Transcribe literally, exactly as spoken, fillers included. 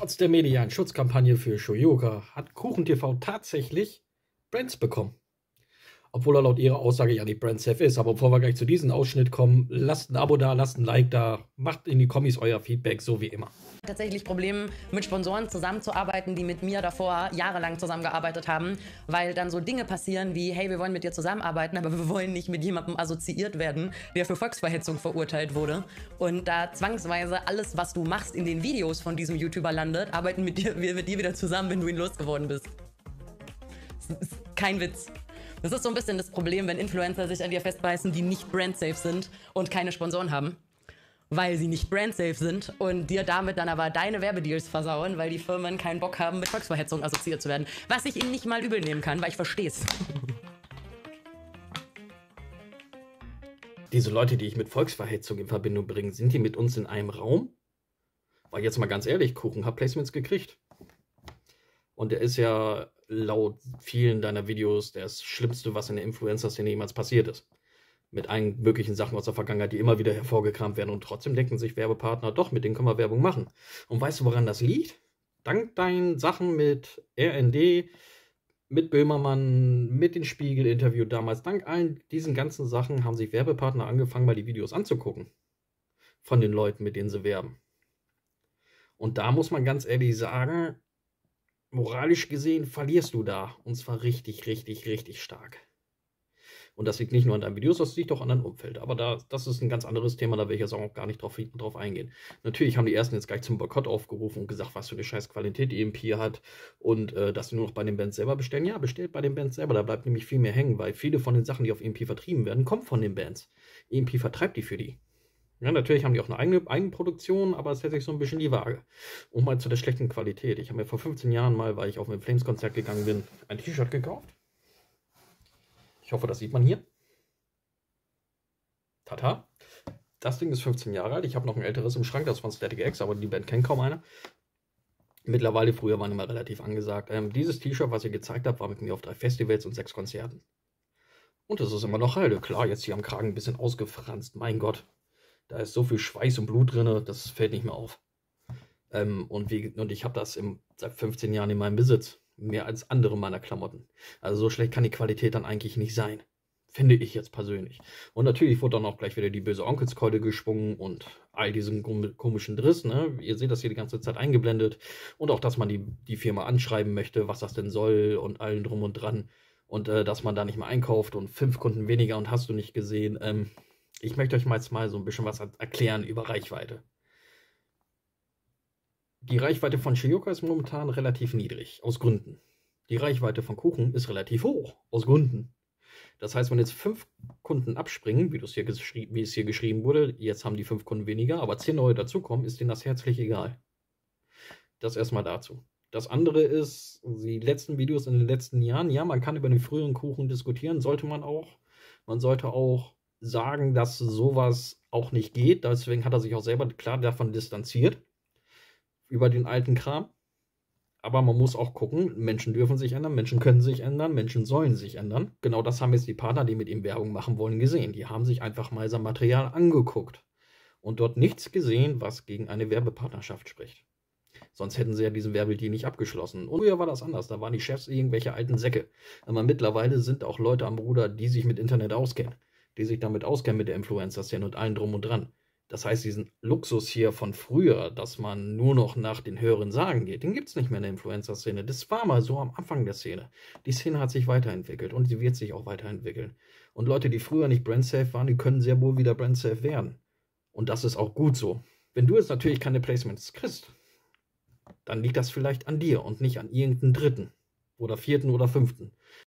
Trotz der medialen Schutzkampagne für Shoyoka hat KuchenTV tatsächlich Brands bekommen. Obwohl er laut ihrer Aussage ja nicht brandsafe ist. Aber bevor wir gleich zu diesem Ausschnitt kommen, lasst ein Abo da, lasst ein Like da, macht in die Kommis euer Feedback, so wie immer. Tatsächlich Probleme mit Sponsoren zusammenzuarbeiten, die mit mir davor jahrelang zusammengearbeitet haben, weil dann so Dinge passieren wie, hey, wir wollen mit dir zusammenarbeiten, aber wir wollen nicht mit jemandem assoziiert werden, der für Volksverhetzung verurteilt wurde. Und da zwangsweise alles, was du machst in den Videos von diesem YouTuber landet, arbeiten mit dir, wir mit dir wieder zusammen, wenn du ihn losgeworden bist. Das ist kein Witz. Das ist so ein bisschen das Problem, wenn Influencer sich an dir festbeißen, die nicht brandsafe sind und keine Sponsoren haben, weil sie nicht brandsafe sind und dir damit dann aber deine Werbedeals versauen, weil die Firmen keinen Bock haben, mit Volksverhetzung assoziiert zu werden. Was ich ihnen nicht mal übel nehmen kann, weil ich verstehe es. Diese Leute, die ich mit Volksverhetzung in Verbindung bringe, sind die mit uns in einem Raum? Weil jetzt mal ganz ehrlich, Kuchen hat Placements gekriegt. Und der ist ja laut vielen deiner Videos das Schlimmste, was in der Influencer-Szene jemals passiert ist. Mit allen möglichen Sachen aus der Vergangenheit, die immer wieder hervorgekramt werden. Und trotzdem denken sich Werbepartner, doch, mit denen können wir Werbung machen. Und weißt du, woran das liegt? Dank deinen Sachen mit R N D, mit Böhmermann, mit dem Spiegel-Interview damals, dank allen diesen ganzen Sachen haben sich Werbepartner angefangen, mal die Videos anzugucken. Von den Leuten, mit denen sie werben. Und da muss man ganz ehrlich sagen, moralisch gesehen verlierst du da. Und zwar richtig, richtig, richtig stark. Und das liegt nicht nur an deinen Videos, das liegt auch an deinem Umfeld. Aber da, das ist ein ganz anderes Thema, da will ich jetzt auch gar nicht drauf, drauf eingehen. Natürlich haben die Ersten jetzt gleich zum Boykott aufgerufen und gesagt, was für eine scheiß Qualität die E M P hat und äh, dass sie nur noch bei den Bands selber bestellen. Ja, bestellt bei den Bands selber, da bleibt nämlich viel mehr hängen, weil viele von den Sachen, die auf E M P vertrieben werden, kommen von den Bands. E M P vertreibt die für die. Ja, natürlich haben die auch eine eigene Eigenproduktion, aber es hält sich so ein bisschen die Waage. Und mal zu der schlechten Qualität. Ich habe mir vor fünfzehn Jahren mal, weil ich auf ein Flames-Konzert gegangen bin, ein T-Shirt gekauft. Ich hoffe, das sieht man hier. Tata. Das Ding ist fünfzehn Jahre alt. Ich habe noch ein älteres im Schrank, das ist von Static X, aber die Band kennt kaum einer. Mittlerweile, früher waren immer relativ angesagt. Ähm, dieses T-Shirt, was ihr gezeigt habt, war mit mir auf drei Festivals und sechs Konzerten. Und das ist immer noch heile. Klar, jetzt hier am Kragen ein bisschen ausgefranst. Mein Gott. Da ist so viel Schweiß und Blut drin, das fällt nicht mehr auf. Ähm, und, wie, und ich habe das im, seit fünfzehn Jahren in meinem Besitz. Mehr als andere meiner Klamotten. Also so schlecht kann die Qualität dann eigentlich nicht sein. Finde ich jetzt persönlich. Und natürlich wurde dann auch gleich wieder die böse Onkelskeule geschwungen und all diesen komischen Driss. Ne? Ihr seht das hier die ganze Zeit eingeblendet. Und auch, dass man die, die Firma anschreiben möchte, was das denn soll und allen drum und dran. Und äh, dass man da nicht mehr einkauft und fünf Kunden weniger und hast du nicht gesehen. Ähm, Ich möchte euch mal jetzt mal so ein bisschen was erklären über Reichweite. Die Reichweite von Shoyoka ist momentan relativ niedrig, aus Gründen. Die Reichweite von Kuchen ist relativ hoch, aus Gründen. Das heißt, wenn jetzt fünf Kunden abspringen, wie, hier wie es hier geschrieben wurde, jetzt haben die fünf Kunden weniger, aber zehn neue dazukommen, ist denen das herzlich egal. Das erstmal dazu. Das andere ist, die letzten Videos in den letzten Jahren, ja, man kann über den früheren Kuchen diskutieren, sollte man auch. Man sollte auch sagen, dass sowas auch nicht geht. Deswegen hat er sich auch selber klar davon distanziert. Über den alten Kram. Aber man muss auch gucken, Menschen dürfen sich ändern, Menschen können sich ändern, Menschen sollen sich ändern. Genau das haben jetzt die Partner, die mit ihm Werbung machen wollen, gesehen. Die haben sich einfach mal sein Material angeguckt. Und dort nichts gesehen, was gegen eine Werbepartnerschaft spricht. Sonst hätten sie ja diesen Werbedeal nicht abgeschlossen. Und früher war das anders. Da waren die Chefs irgendwelche alten Säcke. Aber mittlerweile sind auch Leute am Ruder, die sich mit Internet auskennen. Die sich damit auskennen mit der Influencer-Szene und allen drum und dran. Das heißt, diesen Luxus hier von früher, dass man nur noch nach den höheren Sagen geht, den gibt es nicht mehr in der Influencer-Szene. Das war mal so am Anfang der Szene. Die Szene hat sich weiterentwickelt und sie wird sich auch weiterentwickeln. Und Leute, die früher nicht brandsafe waren, die können sehr wohl wieder brandsafe werden. Und das ist auch gut so. Wenn du jetzt natürlich keine Placements kriegst, dann liegt das vielleicht an dir und nicht an irgendeinen Dritten. Oder vierten oder fünften.